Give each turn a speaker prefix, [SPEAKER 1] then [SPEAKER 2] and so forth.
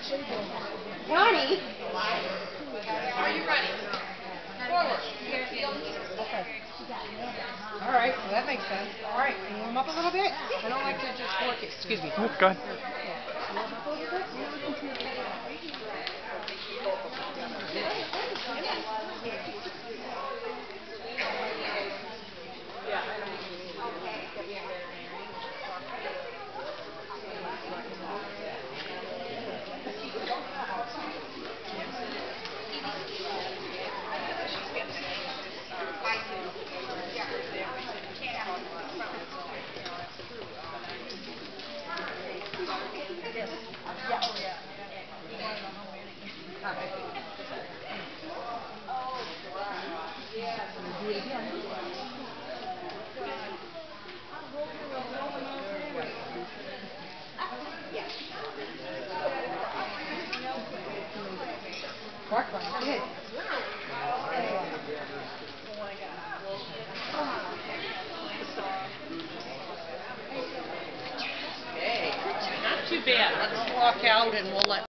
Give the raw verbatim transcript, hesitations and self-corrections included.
[SPEAKER 1] Connie?
[SPEAKER 2] Are you ready? Forward.
[SPEAKER 1] Okay. All right, well that makes sense. All right, can you warm up a little bit? I don't like to just work it. Excuse me.
[SPEAKER 3] Oh, go ahead.
[SPEAKER 1] Bark on it.
[SPEAKER 2] Not too bad. Let's walk out and we'll let